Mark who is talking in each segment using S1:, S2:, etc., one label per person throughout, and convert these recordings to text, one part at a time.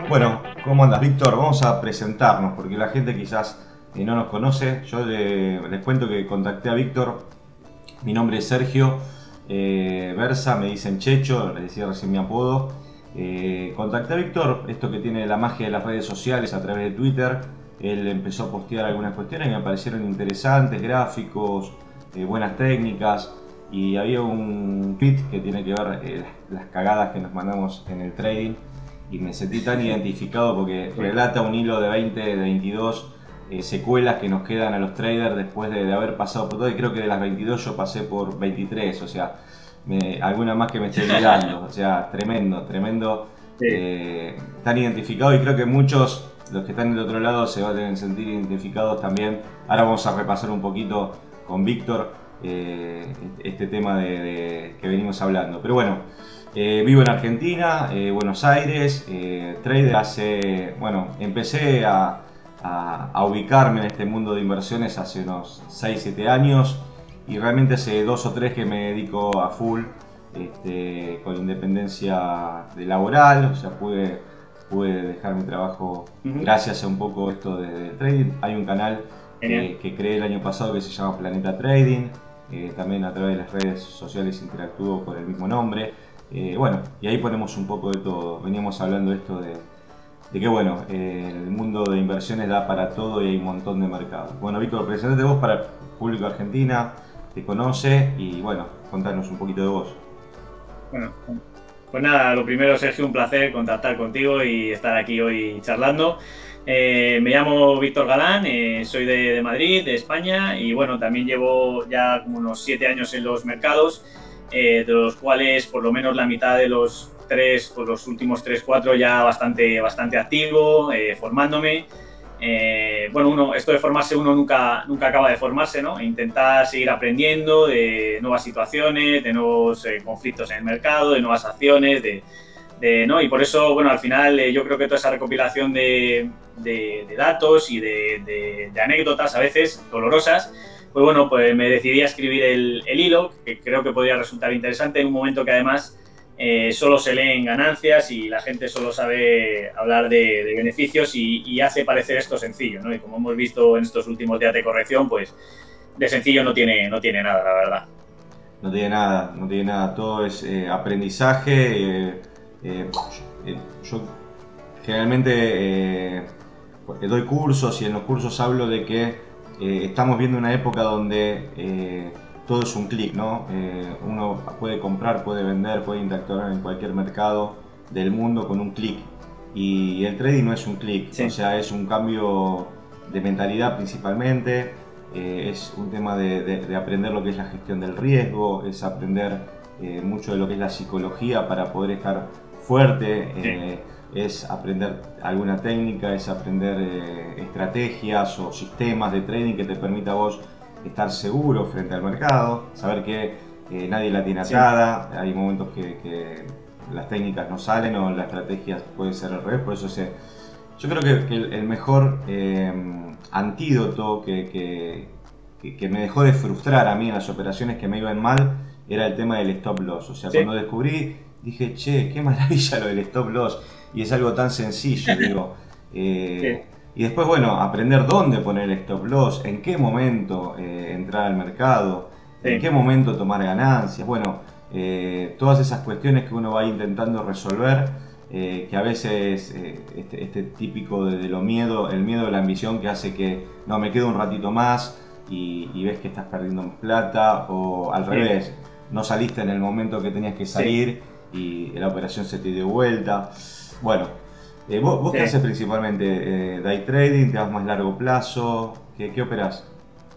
S1: Bueno, ¿cómo andas, Víctor? Vamos a presentarnos porque la gente quizás no nos conoce. Yo les cuento que contacté a Víctor. Mi nombre es Sergio Versa, me dicen Checho, les decía recién mi apodo. Contacté a Víctor, esto que tiene la magia de las redes sociales a través de Twitter. Él empezó a postear algunas cuestiones que me parecieron interesantes, gráficos, buenas técnicas. Y había un tweet que tiene que ver las cagadas que nos mandamos en el trading. Y me sentí tan identificado porque relata un hilo de 20, de 22 secuelas que nos quedan a los traders después de haber pasado por todo. Y creo que de las 22 yo pasé por 23, o sea, alguna más que me estoy olvidando. O sea, tremendo, tremendo.
S2: Sí.
S1: Tan identificado, y creo que muchos, los que están del otro lado, se van a sentir identificados también. Ahora vamos a repasar un poquito con Víctor este tema que venimos hablando. Pero bueno, vivo en Argentina, Buenos Aires, trader bueno, empecé a ubicarme en este mundo de inversiones hace unos 6-7 años, y realmente hace 2 o 3 que me dedico a full, con independencia de laboral. O sea, pude dejar mi trabajo gracias a un poco esto del trading. Hay un canal que creé el año pasado que se llama Planeta Trading. También a través de las redes sociales interactúo con el mismo nombre. Bueno, y ahí ponemos un poco de todo. Veníamos hablando de esto de que bueno, el mundo de inversiones da para todo y hay un montón de mercados. Bueno, Víctor, presentate vos para el público argentina, te conoce, y bueno, contanos un poquito de vos.
S2: Bueno, pues nada, lo primero, Sergio, un placer contactar contigo y estar aquí hoy charlando. Me llamo Víctor Galán, soy de Madrid, de España, y bueno, también llevo ya como unos 7 años en los mercados, de los cuales por lo menos la mitad de los los últimos 3-4 ya bastante activo, formándome. Bueno, esto de formarse, uno nunca acaba de formarse, ¿no? E intentar seguir aprendiendo de nuevas situaciones, de nuevos conflictos en el mercado, de nuevas acciones, ¿no? Y por eso, bueno, al final yo creo que toda esa recopilación de datos y de anécdotas, a veces dolorosas, pues bueno, pues me decidí a escribir el hilo, que creo que podría resultar interesante en un momento que además solo se leen ganancias y la gente solo sabe hablar de beneficios y hace parecer esto sencillo, ¿no? Y como hemos visto en estos últimos días de corrección, pues de sencillo no tiene nada, la verdad.
S1: No tiene nada, no tiene nada. Todo es aprendizaje. Yo generalmente doy cursos, y en los cursos hablo de que estamos viendo una época donde todo es un clic, ¿no? Uno puede comprar, puede vender, puede interactuar en cualquier mercado del mundo con un clic. Y el trading no es un clic, sí. O sea, es un cambio de mentalidad principalmente. Es un tema de aprender lo que es la gestión del riesgo, es aprender mucho de lo que es la psicología para poder estar fuerte, es aprender alguna técnica, es aprender estrategias o sistemas de trading que te permita a vos estar seguro frente al mercado, saber que nadie la tiene atada. Hay momentos que las técnicas no salen o la estrategia puede ser al revés. Por eso yo creo que el mejor antídoto que me dejó de frustrar a mí en las operaciones que me iban mal era el tema del stop loss. O sea, cuando descubrí, dije, che, qué maravilla lo del stop loss, y es algo tan sencillo, digo. Y después, bueno, aprender dónde poner el stop loss, en qué momento entrar al mercado, en qué momento tomar ganancias. Bueno, todas esas cuestiones que uno va intentando resolver, que a veces este típico de lo miedo, el miedo de la ambición, que hace que no, me quedo un ratito más y ves que estás perdiendo más plata, o al revés, no saliste en el momento que tenías que salir y la operación se te dio vuelta. Bueno, ¿vos qué haces principalmente? ¿Day trading? ¿Te vas más largo plazo? ¿Qué operás?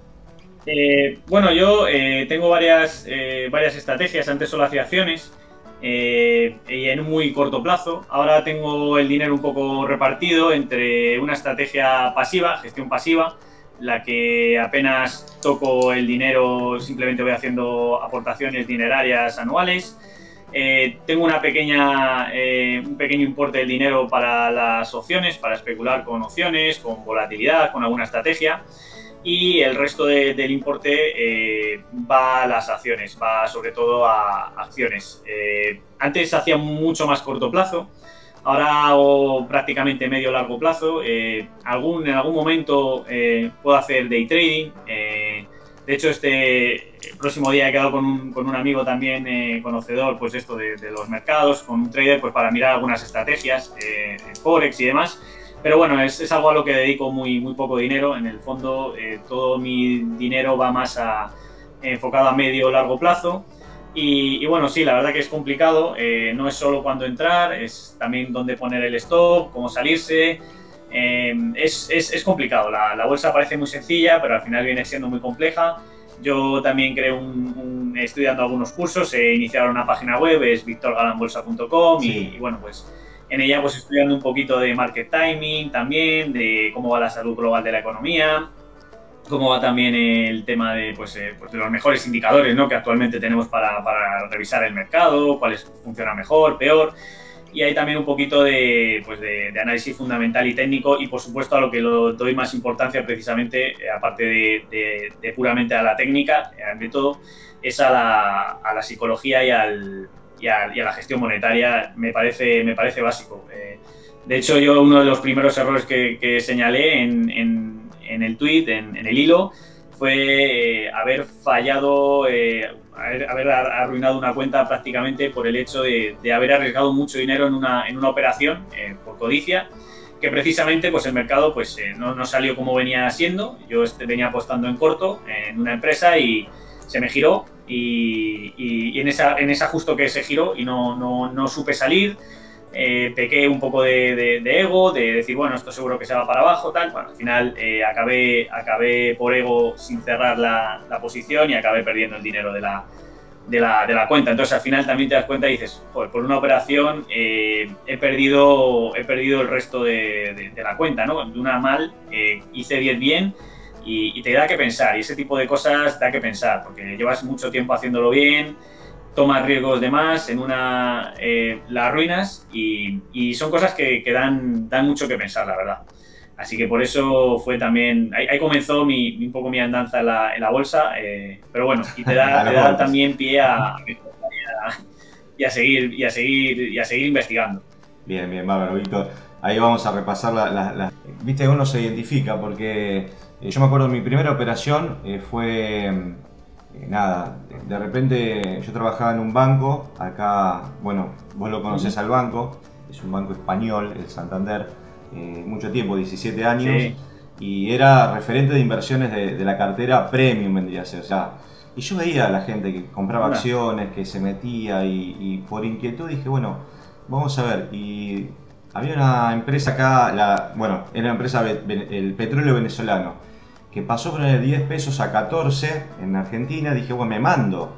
S2: Bueno, yo tengo varias estrategias. Antes solo hacía acciones y en un muy corto plazo. Ahora tengo el dinero un poco repartido entre una estrategia pasiva, gestión pasiva, la que apenas toco el dinero, simplemente voy haciendo aportaciones dinerarias anuales. Tengo un pequeño importe del dinero para las opciones, para especular con opciones, con volatilidad, con alguna estrategia. Y el resto del importe va a las acciones, va sobre todo a acciones. Antes hacía mucho más corto plazo, Ahora hago prácticamente medio largo plazo. En algún momento puedo hacer day trading. De hecho, este próximo día he quedado con un amigo también conocedor, pues esto de los mercados, con un trader, pues para mirar algunas estrategias, Forex y demás. Pero bueno, es algo a lo que dedico muy poco dinero. En el fondo, todo mi dinero va más enfocado a medio o largo plazo. Y bueno, sí, la verdad que es complicado. No es solo cuándo entrar, es también dónde poner el stop, cómo salirse. Es complicado. La bolsa parece muy sencilla, pero al final viene siendo muy compleja. Yo también creo estoy dando algunos cursos. He iniciado una página web, es victorgalanbolsa.com,
S1: Sí.
S2: y bueno, pues en ella pues estudiando un poquito de market timing también, de cómo va la salud global de la economía, cómo va también el tema pues de los mejores indicadores, ¿no?, que actualmente tenemos para revisar el mercado, cuáles funcionan mejor, peor. Y hay también un poquito de análisis fundamental y técnico, y por supuesto a lo que lo doy más importancia precisamente, aparte de puramente a la técnica, al método, es a la psicología y a la gestión monetaria. Me parece básico. De hecho, yo uno de los primeros errores que señalé en el tweet, en el hilo, fue haber fallado, haber arruinado una cuenta prácticamente por el hecho de haber arriesgado mucho dinero en una operación por codicia, que precisamente pues el mercado pues no salió como venía siendo. Yo venía apostando en corto en una empresa y se me giró, y en esa justo que se giró y no supe salir. Pequé un poco de ego, de decir, bueno, esto seguro que se va para abajo, tal. Bueno, al final acabé por ego sin cerrar la posición, y acabé perdiendo el dinero de la cuenta. Entonces al final también te das cuenta y dices, joder, por una operación he perdido el resto de la cuenta, ¿no? De una mal hice 10 bien, y te da que pensar, y ese tipo de cosas da que pensar, porque llevas mucho tiempo haciéndolo bien, tomas riesgos de más, las arruinas, y son cosas que dan mucho que pensar, la verdad. Así que por eso fue también, ahí comenzó un poco mi andanza en la bolsa, pero bueno, y te da también pie a seguir investigando.
S1: Bien, bien, bárbaro, Víctor. Ahí vamos a repasar Viste que uno se identifica porque yo me acuerdo mi primera operación fue... nada, de repente yo trabajaba en un banco, acá, bueno, vos lo conocés al banco, es un banco español, el Santander, mucho tiempo, 17 años,
S2: Sí.
S1: Y era referente de inversiones de la cartera premium, vendría a ser. O sea, y yo veía a la gente que compraba acciones, que se metía, y por inquietud dije, bueno, vamos a ver. Y había una empresa acá, bueno, era una empresa, el petróleo venezolano, que pasó con el 10 pesos a 14 en Argentina. Dije, bueno, me mando.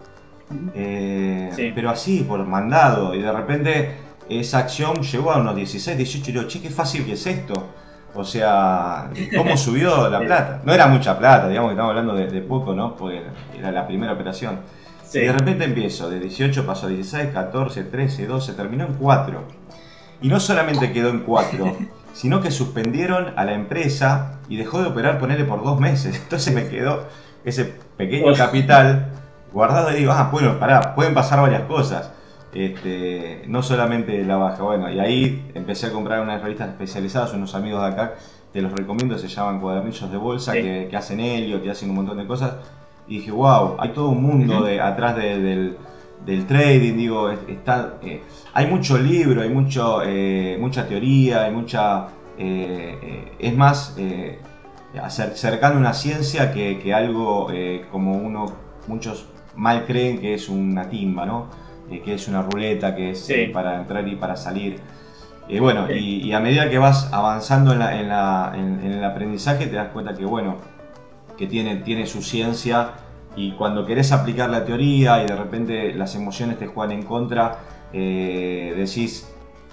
S2: Sí.
S1: Pero así, por mandado. Y de repente esa acción llegó a unos 16, 18. Y digo, che, qué fácil que es esto. O sea, ¿cómo subió la plata? No era mucha plata, digamos que estamos hablando de poco, ¿no? Porque era la primera operación. Sí. Y de repente empiezo, de 18 pasó a 16, 14, 13, 12, terminó en 4. Y no solamente quedó en 4, sino que suspendieron a la empresa y dejó de operar, ponerle por 2 meses. Entonces me quedó ese pequeño capital guardado y digo, bueno, pará, pueden pasar varias cosas. No solamente la baja. Bueno, y ahí empecé a comprar unas revistas especializadas, unos amigos de acá, te los recomiendo, se llaman Cuadernillos de Bolsa, sí, que hacen Elliot, que hacen un montón de cosas. Y dije, wow, hay todo un mundo atrás del trading, digo, hay mucho libro, hay mucha teoría, hay mucha... es más cercano a una ciencia que algo como muchos mal creen que es una timba, ¿no? Que es una ruleta, que es sí, para entrar y para salir. Bueno, sí, y a medida que vas avanzando en el aprendizaje te das cuenta que, bueno, que tiene su ciencia, y cuando querés aplicar la teoría y de repente las emociones te juegan en contra, decís,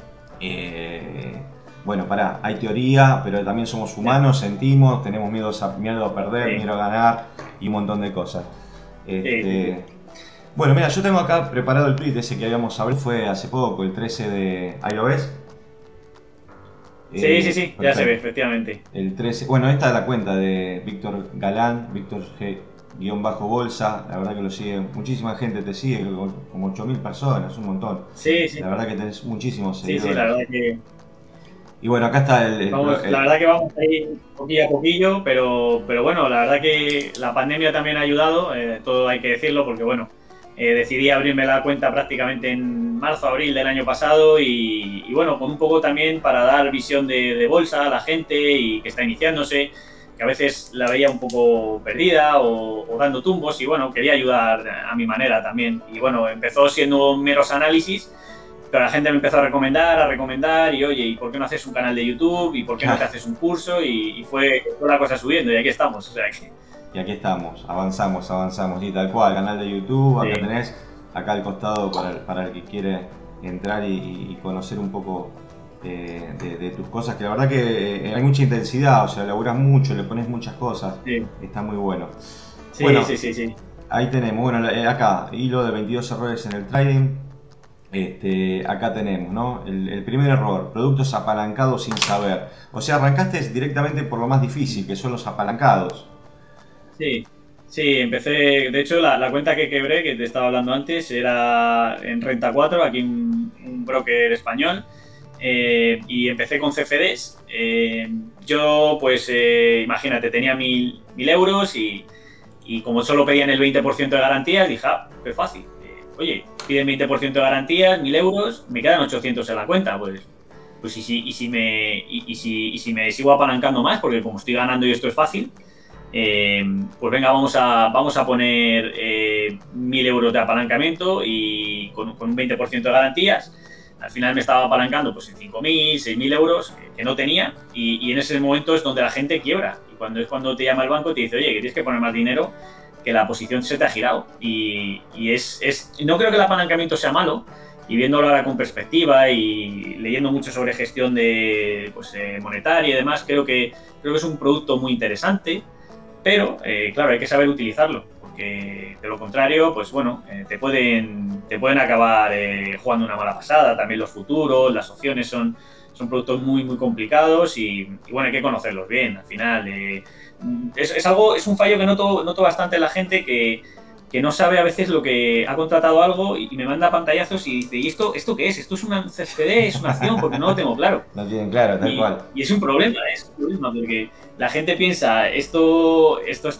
S1: bueno, pará, hay teoría, pero también somos humanos, sentimos, tenemos miedo a perder, sí, miedo a ganar y un montón de cosas. Sí. Bueno, mira, yo tengo acá preparado el tweet ese que habíamos hablado, fue hace poco, el 13 de... ¿Ahí lo ves?
S2: Sí, sí, ya se ve, efectivamente.
S1: El 13, bueno, esta es la cuenta de Víctor Galán, Víctor G. bolsa, la verdad que lo sigue muchísima gente, te sigue, como 8.000 personas, un montón.
S2: Sí, sí.
S1: La verdad que tenés muchísimos
S2: Sí,
S1: seguidores.
S2: sí, la verdad que
S1: Y bueno, acá está
S2: vamos, la verdad que vamos ahí poquillo a poquillo, pero bueno, la verdad que la pandemia también ha ayudado, todo hay que decirlo, porque bueno, decidí abrirme la cuenta prácticamente en marzo, abril del año pasado y bueno, con un poco también para dar visión de bolsa a la gente y que está iniciándose, que a veces la veía un poco perdida o dando tumbos y bueno, quería ayudar a mi manera también. Y bueno, empezó siendo meros análisis, pero la gente me empezó a recomendar y oye, ¿y por qué no haces un canal de YouTube? ¿Y por qué no te haces un curso? Y fue toda la cosa subiendo y aquí estamos. O sea que...
S1: Y aquí estamos, avanzamos, y tal cual, canal de YouTube, acá tenés, acá al costado para el que quiere entrar y conocer un poco de tus cosas, que la verdad que hay mucha intensidad, o sea, laburas mucho, le pones muchas cosas, está muy bueno.
S2: Sí,
S1: bueno,
S2: sí.
S1: Ahí tenemos, bueno, acá, hilo de 22 errores en el trading. Acá tenemos, ¿no? El primer error, productos apalancados sin saber. O sea, arrancaste directamente por lo más difícil, que son los apalancados.
S2: Sí, empecé, de hecho la cuenta que quebré, que te estaba hablando antes, era en Renta 4, aquí un broker español, y empecé con CFDs. Yo, pues, imagínate, tenía 1.000 euros y como solo pedían el 20% de garantías, dije, qué fácil. Oye, piden 20% de garantías, 1.000 euros, me quedan 800 en la cuenta, pues y si me sigo apalancando más, porque como estoy ganando y esto es fácil, pues venga, vamos a poner 1.000 euros de apalancamiento y con un 20% de garantías. Al final me estaba apalancando pues en 5.000, 6.000 euros que no tenía y en ese momento es donde la gente quiebra. Y cuando te llama el banco y te dice, oye, que tienes que poner más dinero, que la posición se te ha girado. Y no creo que el apalancamiento sea malo, y viéndolo ahora con perspectiva y leyendo mucho sobre gestión monetaria y demás, creo que es un producto muy interesante, pero claro, hay que saber utilizarlo, porque de lo contrario, pues bueno, te pueden acabar jugando una mala pasada. También los futuros, las opciones son productos muy, muy complicados y bueno, hay que conocerlos bien. Al final, es un fallo que noto bastante en la gente que no sabe a veces lo que ha contratado algo y me manda pantallazos y dice, ¿y esto qué es? ¿Esto es una CFD? ¿Es una acción? Porque no lo tengo claro.
S1: No tienen claro, tal cual.
S2: Y es un problema, porque la gente piensa, esto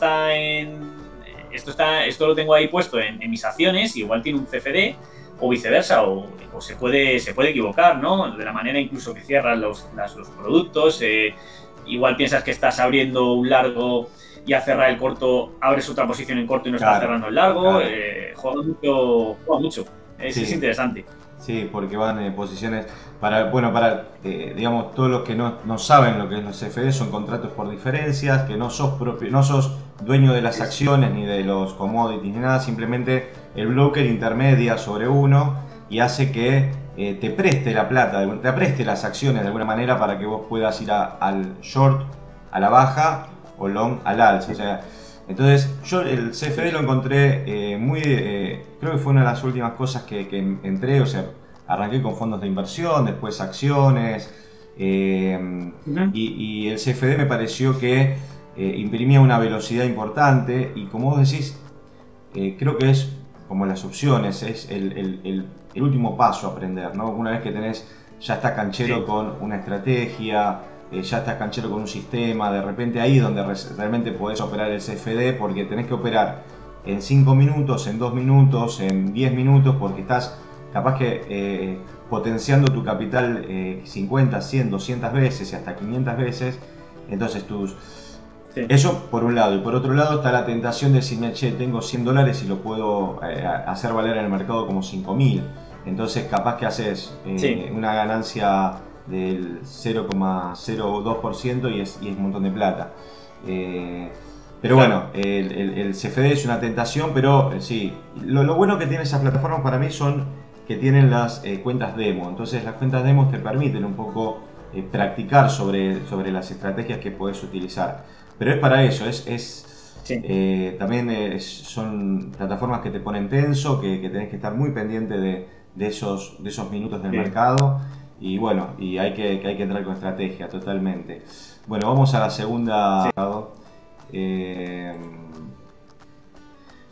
S2: lo tengo ahí puesto en mis acciones y igual tiene un CFD o viceversa, o se puede equivocar, ¿no? De la manera incluso que cierran los productos, igual piensas que estás abriendo un largo y al cerrar el corto abres otra posición en corto y no estás cerrando el largo, juega mucho. Es interesante.
S1: Sí, porque van en posiciones digamos, todos los que no saben lo que es los CFD, son contratos por diferencias, que no sos dueño de las acciones ni de los commodities ni nada, simplemente el broker intermedia sobre uno y hace que te preste la plata, te preste las acciones de alguna manera para que vos puedas ir al short, a la baja o long al alza. O sea, entonces yo el CFD lo encontré creo que fue una de las últimas cosas que entré. O sea, arranqué con fondos de inversión, después acciones, y el CFD me pareció que imprimía una velocidad importante y, como vos decís, creo que es como las opciones, es el último paso a aprender, ¿no? Una vez que ya estás canchero con una estrategia, ya estás canchero con un sistema, de repente ahí es donde realmente podés operar el CFD, porque tenés que operar en 5 minutos, en 2 minutos, en 10 minutos, porque estás capaz que potenciando tu capital 50, 100, 200 veces y hasta 500 veces. Entonces eso por un lado, y por otro lado está la tentación de decirme, che, tengo $100 y lo puedo hacer valer en el mercado como 5.000. Entonces capaz que haces una ganancia del 0,02% y es un montón de plata. Pero bueno, el CFD es una tentación, pero sí, lo bueno que tienen esas plataformas para mí son que tienen las cuentas demo. Entonces las cuentas demo te permiten un poco practicar sobre las estrategias que puedes utilizar. Pero es para eso, también son plataformas que te ponen tenso, que tenés que estar muy pendiente de esos minutos del mercado. Y bueno, y hay que entrar con estrategia totalmente. Bueno, vamos a la segunda.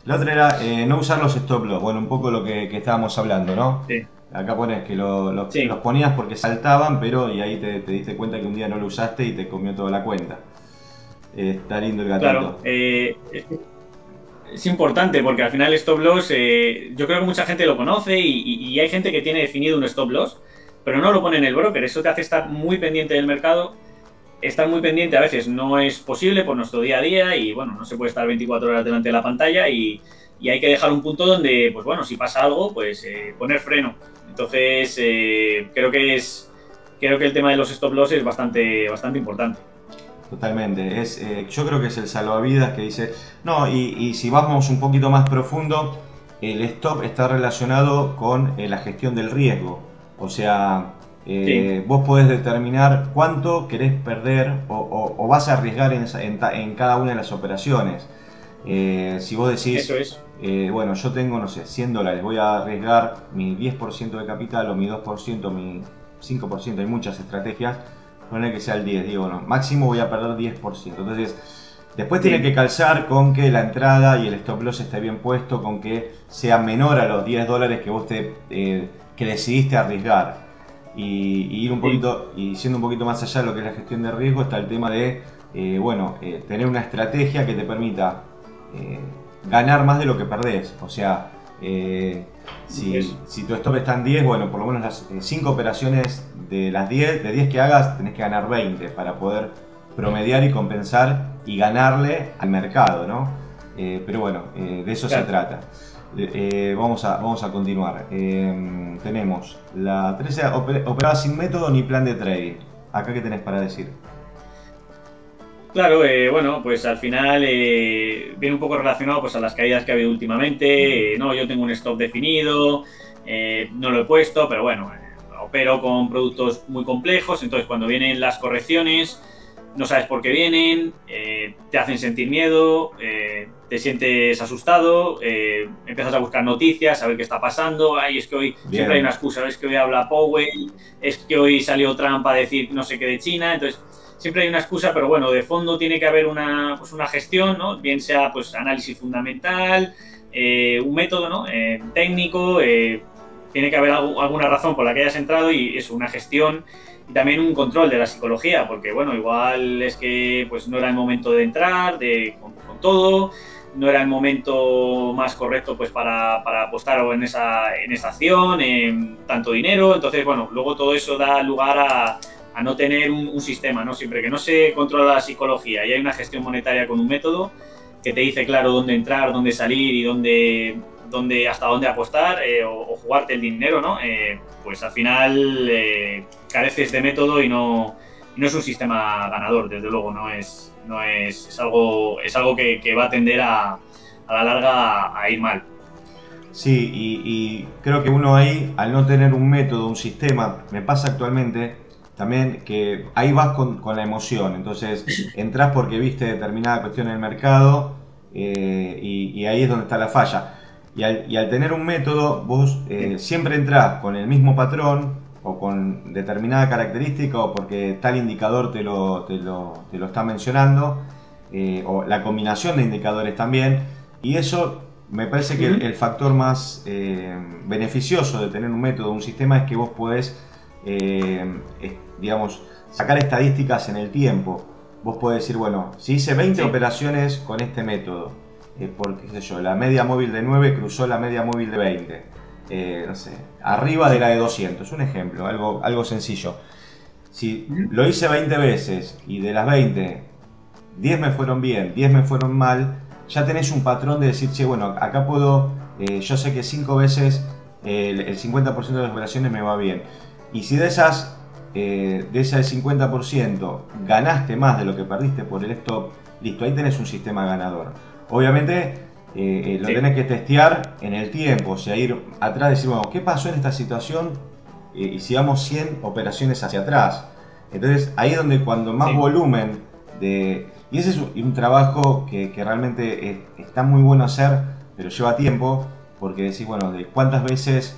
S1: La otra era no usar los stop loss. Bueno, un poco lo que estábamos hablando, ¿no?
S2: Sí.
S1: Acá pones que
S2: Sí.
S1: los ponías porque saltaban, pero y ahí te diste cuenta que un día no lo usaste y te comió toda la cuenta. Está lindo el gatito.
S2: Claro, es importante porque al final el stop loss, yo creo que mucha gente lo conoce y hay gente que tiene definido un stop loss, pero no lo pone en el broker. Eso te hace estar muy pendiente del mercado. Estar muy pendiente a veces no es posible por nuestro día a día y bueno, no se puede estar 24 horas delante de la pantalla y hay que dejar un punto donde, pues bueno, si pasa algo, pues poner freno. Entonces, creo que el tema de los stop loss es bastante importante.
S1: Totalmente. Yo creo que es el salvavidas que dice... No, y si vamos un poquito más profundo, el stop está relacionado con la gestión del riesgo. O sea,
S2: Sí.
S1: vos podés determinar cuánto querés perder o vas a arriesgar en cada una de las operaciones. Si vos decís...
S2: Eso es.
S1: Bueno, yo tengo, no sé, $100, voy a arriesgar mi 10% de capital o mi 2%, mi 5%, hay muchas estrategias, poner que sea el 10, digo, no, máximo voy a perder 10%. Entonces, después
S2: Sí.
S1: tiene que calzar con que la entrada y el stop loss esté bien puesto, con que sea menor a los $10 que vos que decidiste arriesgar. Y ir un poquito, y siendo un poquito más allá de lo que es la gestión de riesgo, está el tema de, tener una estrategia que te permita ganar más de lo que perdés. O sea, si tu stop está en 10, bueno, por lo menos las 5 operaciones de las 10 que hagas, tenés que ganar 20 para poder promediar y compensar y ganarle al mercado, ¿no? Pero bueno, de eso
S2: Claro.
S1: se trata. Vamos a continuar. Tenemos la 13, operaba sin método ni plan de trading. Acá, ¿qué tenés para decir?
S2: Claro, bueno, pues al final viene un poco relacionado pues, a las caídas que ha habido últimamente. No, yo tengo un stop definido, no lo he puesto, pero bueno, opero con productos muy complejos, entonces cuando vienen las correcciones no sabes por qué vienen, te hacen sentir miedo, te sientes asustado, empiezas a buscar noticias, a ver qué está pasando. Ay, es que hoy
S1: Bien.
S2: siempre hay una excusa, es que hoy habla Powell, es que hoy salió Trump a decir no sé qué de China, entonces siempre hay una excusa, pero bueno, de fondo tiene que haber una gestión, ¿no? Bien sea pues análisis fundamental, un método, ¿no? Técnico, tiene que haber alguna razón por la que hayas entrado y eso, una gestión y también un control de la psicología, porque bueno, igual es que pues no era el momento de entrar con todo, no era el momento más correcto pues para apostar en esa acción, en tanto dinero, entonces bueno, luego todo eso da lugar a no tener un sistema, ¿no? Siempre que no se controla la psicología y hay una gestión monetaria con un método que te dice claro dónde entrar, dónde salir y hasta dónde apostar o jugarte el dinero, ¿no? Pues al final careces de método y no es un sistema ganador, desde luego, es algo que va a tender a la larga a ir mal.
S1: Sí, y creo que uno ahí, al no tener un método, un sistema, me pasa actualmente también que ahí vas con la emoción. Entonces entras porque viste determinada cuestión en el mercado y ahí es donde está la falla. Y al tener un método, vos siempre entrás con el mismo patrón o con determinada característica o porque tal indicador te lo está mencionando o la combinación de indicadores también. Y eso me parece que el factor más beneficioso de tener un método, un sistema, es que vos podés, digamos, sacar estadísticas en el tiempo. Vos podés decir, bueno, si hice 20 operaciones con este método, porque, qué sé yo, la media móvil de 9 cruzó la media móvil de 20, no sé, arriba de la de 200, un ejemplo, algo sencillo. Si lo hice 20 veces y de las 20, 10 me fueron bien, 10 me fueron mal, ya tenés un patrón de decir, che, bueno, acá puedo, yo sé que 5 veces el 50% de las operaciones me va bien. Y si de ese 50% ganaste más de lo que perdiste por el stop, listo, ahí tenés un sistema ganador. Obviamente lo tenés que testear en el tiempo, o sea, ir atrás y decir, bueno, ¿qué pasó en esta situación? Y si vamos 100 operaciones hacia atrás. Entonces ahí es donde cuando más volumen de... Y ese es un trabajo que realmente está muy bueno hacer, pero lleva tiempo, porque decís, bueno, de cuántas veces,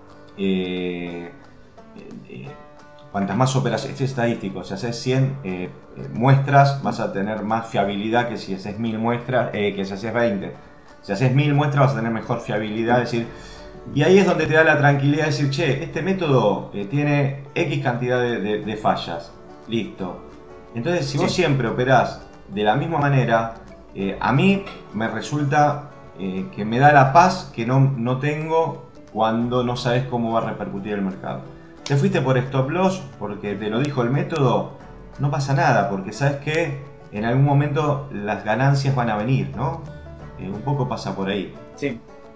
S1: cuantas más operaciones, este es estadístico, si haces 100 muestras vas a tener más fiabilidad que si haces 1000 muestras, que si haces 20. Si haces 1000 muestras vas a tener mejor fiabilidad, es decir, y ahí es donde te da la tranquilidad de decir, che, este método tiene X cantidad de fallas, listo. Entonces, si vos siempre operás de la misma manera, a mí me resulta que me da la paz que no tengo cuando no sabes cómo va a repercutir el mercado. Te fuiste por stop loss porque te lo dijo el método, no pasa nada, porque sabes que en algún momento las ganancias van a venir, ¿no? Un poco pasa por ahí.
S2: Sí.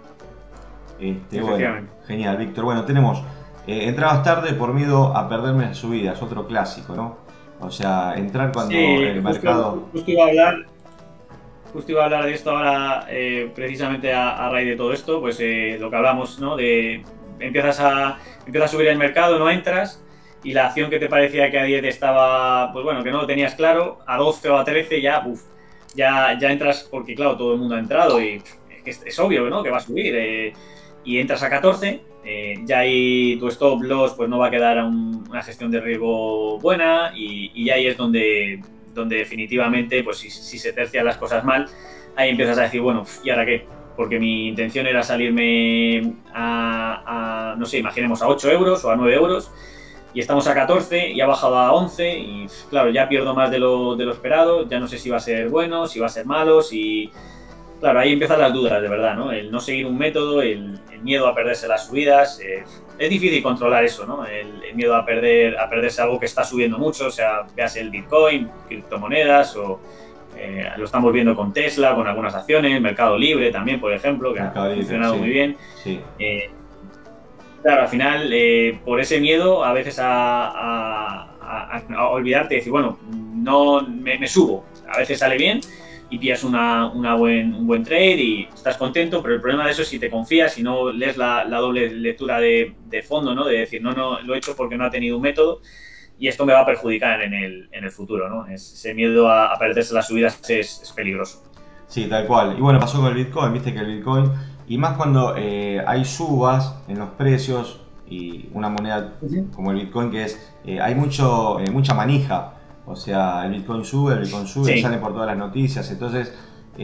S1: Bueno, genial, Víctor. Bueno, tenemos entrabas tarde por miedo a perderme las subidas, otro clásico, ¿no? O sea, entrar cuando el mercado...
S2: Justo iba a hablar de esto ahora, precisamente a raíz de todo esto, pues lo que hablamos, ¿no? De empiezas a subir el mercado, no entras, y la acción que te parecía que a 10 estaba, pues bueno, que no lo tenías claro, a 12 o a 13 ya, ya entras, porque claro, todo el mundo ha entrado y es obvio, ¿no? Que va a subir, y entras a 14, ya ahí tu stop loss pues no va a quedar a una gestión de riesgo buena, y ahí es donde definitivamente, pues si se tercian las cosas mal, ahí empiezas a decir, bueno, ¿y ahora qué? Porque mi intención era salirme no sé, imaginemos a 8 euros o a 9 euros, y estamos a 14 y ha bajado a 11, y claro, ya pierdo más de lo esperado, ya no sé si va a ser bueno, si va a ser malo, Claro, ahí empiezan las dudas, de verdad, ¿no? El no seguir un método, el miedo a perderse las subidas. Es difícil controlar eso, ¿no? El miedo a perderse algo que está subiendo mucho, o sea, veas el Bitcoin, criptomonedas, o lo estamos viendo con Tesla, con algunas acciones, Mercado Libre también, por ejemplo, que ha funcionado muy bien. Sí. Claro, al final, por ese miedo, a veces a olvidarte y decir, bueno, no me subo. A veces sale bien y pillas un buen trade y estás contento, pero el problema de eso es si te confías y no lees la doble lectura de fondo, ¿no? De decir, no, lo he hecho porque no ha tenido un método y esto me va a perjudicar en el futuro, ¿no? Ese miedo a perderse las subidas es peligroso.
S1: Sí, tal cual. Y bueno, pasó con el Bitcoin, viste que el Bitcoin, y más cuando hay subas en los precios y una moneda como el Bitcoin que hay mucha manija. O sea, el Bitcoin sube, sí, sale por todas las noticias. Entonces,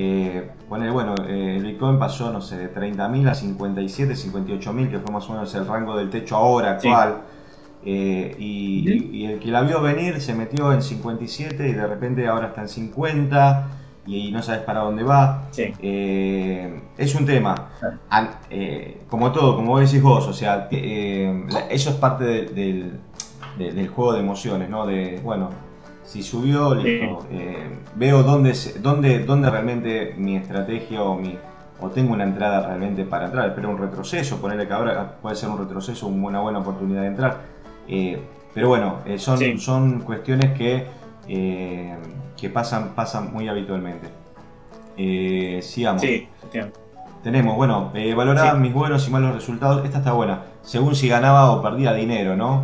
S1: el Bitcoin pasó, no sé, de 30.000 a 57, 58.000, que fue más o menos el rango del techo ahora actual. Sí. Y el que la vio venir se metió en 57 y de repente ahora está en 50 y no sabes para dónde va. Sí. Es un tema. Como todo, como decís vos, o sea, eso es parte del juego de emociones, ¿no? Si subió, listo. Veo dónde realmente mi estrategia o tengo una entrada realmente para entrar. Espero un retroceso, ponerle que ahora puede ser un retroceso, una buena oportunidad de entrar. Pero bueno, son cuestiones que pasan muy habitualmente. Sigamos. Sí. Tenemos, valorar mis buenos y malos resultados. Esta está buena. Según si ganaba o perdía dinero, ¿no?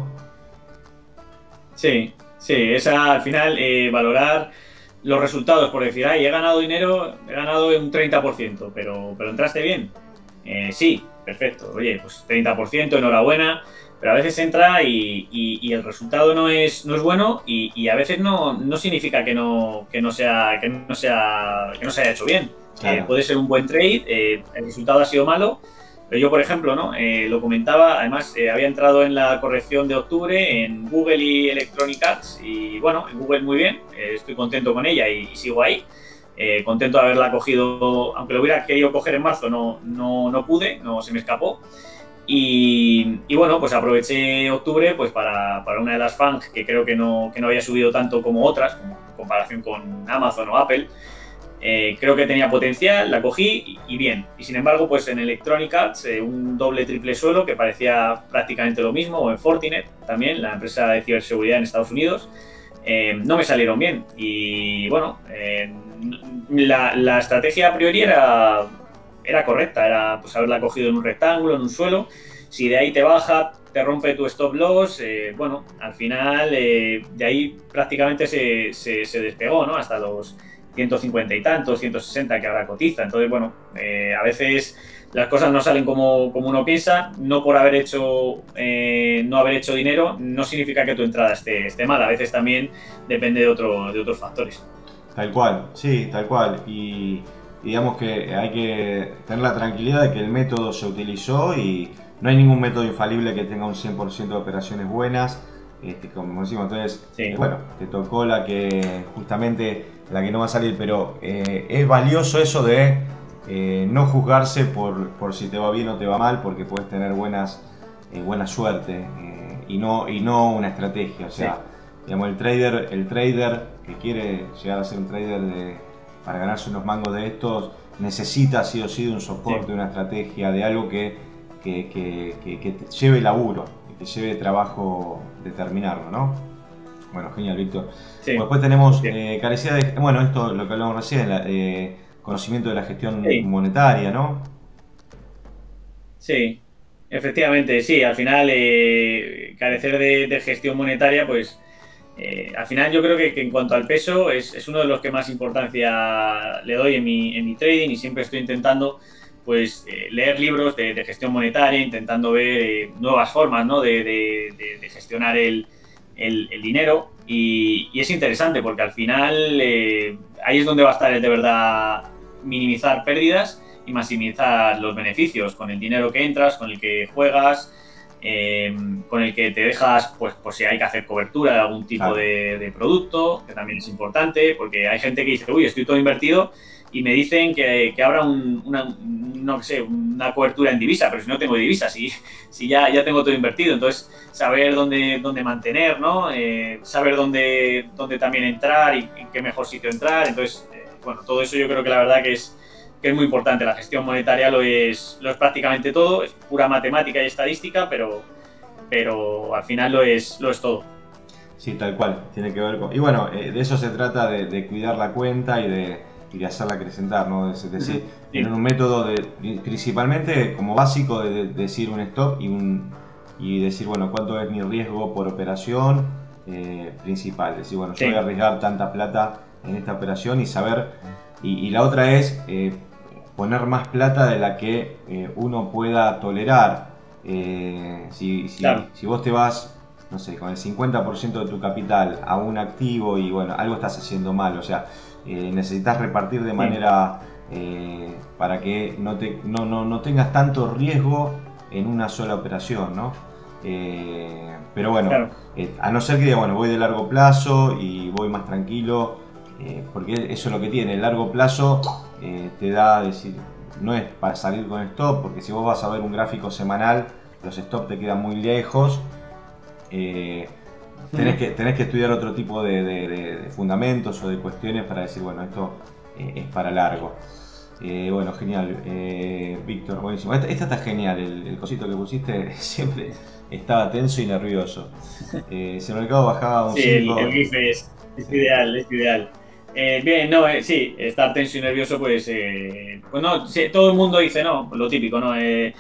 S2: Sí. Sí, esa al final, valorar los resultados, por decir, he ganado dinero, he ganado un 30%, pero ¿entraste bien? Sí, perfecto, oye, pues 30%, enhorabuena, pero a veces entra y el resultado no es bueno y a veces no significa que no se haya hecho bien. Claro. Puede ser un buen trade, el resultado ha sido malo. Pero yo, por ejemplo, ¿no? Lo comentaba, además había entrado en la corrección de octubre en Google y Electronic Arts y bueno, en Google muy bien, estoy contento con ella y sigo ahí, contento de haberla cogido, aunque lo hubiera querido coger en marzo, no pude, no se me escapó y bueno, pues aproveché octubre pues para una de las FANG que creo que no había subido tanto como otras, como en comparación con Amazon o Apple. Creo que tenía potencial, la cogí y bien. Y sin embargo, pues en Electronic Arts, un doble triple suelo que parecía prácticamente lo mismo, o en Fortinet también, la empresa de ciberseguridad en Estados Unidos, no me salieron bien. Y bueno, la estrategia a priori era correcta, era pues haberla cogido en un rectángulo, en un suelo. Si de ahí te baja, te rompe tu stop loss, bueno, al final de ahí prácticamente se despegó, ¿no? Hasta los 150 y tantos, 160 que ahora cotiza. Entonces, bueno, a veces las cosas no salen como uno piensa. No por haber hecho dinero no significa que tu entrada esté mal. A veces también depende de otros factores.
S1: Tal cual, sí, tal cual. Y digamos que hay que tener la tranquilidad de que el método se utilizó y no hay ningún método infalible que tenga un 100% de operaciones buenas. Como decimos, entonces,
S2: Sí.
S1: bueno, te tocó la que justamente la que no va a salir, pero es valioso eso de no juzgarse por si te va bien o te va mal, porque puedes tener buena suerte y no una estrategia. O sea,
S2: Sí.
S1: digamos, el trader que quiere llegar a ser un trader para ganarse unos mangos de estos, necesita sí o sí de un soporte,
S2: Sí.
S1: una estrategia, de algo que te lleve laburo, que te lleve trabajo determinarlo, ¿no? Bueno, genial, Víctor.
S2: Sí.
S1: Bueno, después tenemos
S2: Sí.
S1: carecía de, bueno, esto lo que hablamos recién, conocimiento de la gestión
S2: Sí.
S1: monetaria, ¿no?
S2: Sí, efectivamente, sí. Al final, carecer de gestión monetaria, pues al final yo creo que en cuanto al peso es uno de los que más importancia le doy en mi trading y siempre estoy intentando pues leer libros de gestión monetaria, intentando ver nuevas formas, ¿no? de gestionar el dinero y es interesante porque al final ahí es donde va a estar el de verdad minimizar pérdidas y maximizar los beneficios con el dinero que entras, con el que juegas, con el que te dejas, pues por si hay que hacer cobertura de algún tipo
S1: Claro.
S2: de producto, que también es importante, porque hay gente que dice, uy, estoy todo invertido y me dicen que abra no sé, una cobertura en divisa, pero si no tengo divisa, si ya tengo todo invertido, entonces saber dónde mantener, ¿no? Saber dónde también entrar y en qué mejor sitio entrar, entonces, bueno, todo eso yo creo que la verdad que es muy importante. La gestión monetaria lo es prácticamente todo, es pura matemática y estadística, pero al final lo es todo.
S1: Sí, tal cual, tiene que ver con... Y bueno, de eso se trata, de cuidar la cuenta y de hacerla acrecentar, ¿no? Es decir, tener
S2: Sí,
S1: un método principalmente como básico de decir un stop y decir, bueno, cuánto es mi riesgo por operación principal. Decir, bueno, yo
S2: sí,
S1: voy a arriesgar tanta plata en esta operación y saber... Y la otra es poner más plata de la que uno pueda tolerar.
S2: claro,
S1: Si vos te vas, no sé, con el 50% de tu capital a un activo y bueno, algo estás haciendo mal, o sea, necesitas repartir de
S2: sí,
S1: manera para que no tengas tanto riesgo en una sola operación, ¿no? Pero bueno,
S2: claro,
S1: a no ser que diga, bueno, voy de largo plazo y voy más tranquilo, porque eso es lo que tiene, el largo plazo te da, decir, no es para salir con stop, porque si vos vas a ver un gráfico semanal, los stop te quedan muy lejos. Tenés que estudiar otro tipo de fundamentos o de cuestiones para decir, bueno, esto es para largo. Bueno, genial. Víctor, buenísimo. Esta está genial, el cosito que pusiste siempre estaba tenso y nervioso. Si el mercado bajaba un
S2: sí,
S1: 5.
S2: el GIF es
S1: Sí,
S2: ideal, es ideal. Bien, no, sí, estar tenso y nervioso, pues no, sí, todo el mundo dice no, lo típico, ¿no?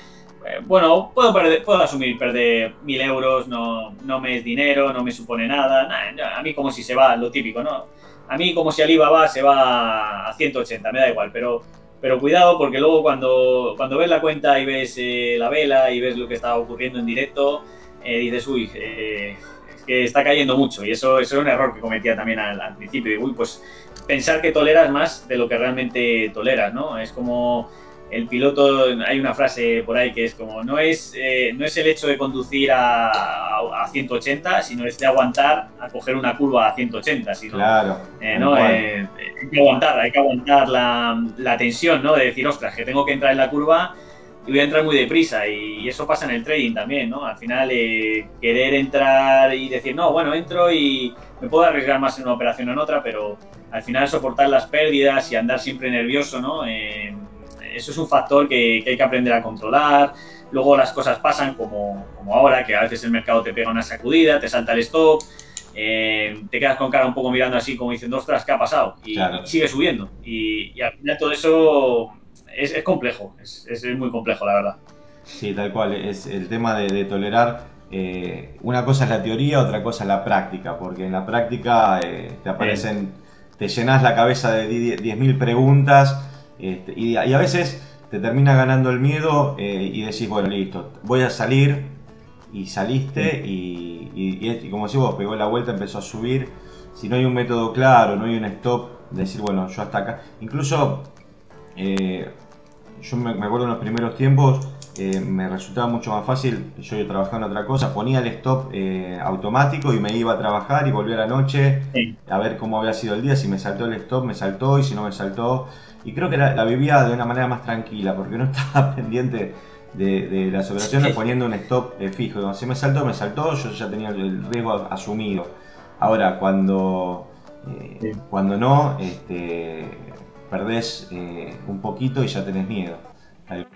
S2: Bueno, puedo asumir perder 1.000 euros, no me es dinero, no me supone nada, a mí como si se va, lo típico, ¿no? A mí como si Alibaba se va a 180, me da igual, pero cuidado porque luego cuando ves la cuenta y ves la vela y ves lo que está ocurriendo en directo, dices, uy, es que está cayendo mucho y eso es un error que cometía también al principio. Y, uy, pues pensar que toleras más de lo que realmente toleras, ¿no? Es como el piloto, hay una frase por ahí que es como, no es el hecho de conducir a 180, sino es de aguantar a coger una curva a 180, sino,
S1: claro, tal
S2: ¿no?
S1: cual.
S2: Hay que aguantar la tensión, ¿no? De decir, ostras, que tengo que entrar en la curva y voy a entrar muy deprisa y eso pasa en el trading también, ¿no? Al final querer entrar y decir, no, bueno, entro y me puedo arriesgar más en una operación o en otra, pero al final soportar las pérdidas y andar siempre nervioso, ¿no? Eso es un factor que hay que aprender a controlar. Luego las cosas pasan como ahora, que a veces el mercado te pega una sacudida, te salta el stop, te quedas con cara un poco mirando así como diciendo, ostras, ¿qué ha pasado?
S1: Claro.
S2: Y sigue subiendo. Y al final todo eso es complejo, es muy complejo, la verdad.
S1: Sí, tal cual. Es el tema de tolerar. Una cosa es la teoría, otra cosa es la práctica, porque en la práctica te aparecen, te llenas la cabeza de 10.000 preguntas y a veces te termina ganando el miedo y decís, bueno, listo, voy a salir y saliste y como si vos pegó la vuelta, empezó a subir. Si no hay un método claro, no hay un stop, decir, bueno, yo hasta acá. Incluso eh, yo me acuerdo en los primeros tiempos, me resultaba mucho más fácil, yo trabajaba en otra cosa, ponía el stop automático y me iba a trabajar y volvía a la noche
S2: Sí,
S1: a ver cómo había sido el día, si me saltó el stop, me saltó, y si no me saltó. Y creo que la vivía de una manera más tranquila, porque no estaba pendiente de las operaciones
S2: sí,
S1: poniendo un stop fijo. Cuando se me saltó, yo ya tenía el riesgo asumido. Ahora,
S2: sí.
S1: cuando no, perdés un poquito y ya tenés miedo.